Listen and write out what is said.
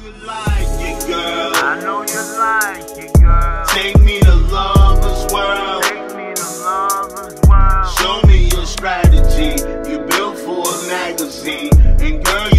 you like it, girl. I know you like it, girl. Take me to lover's world. Take me to lover's world. Show me your strategy. You built for a magazine, and girl,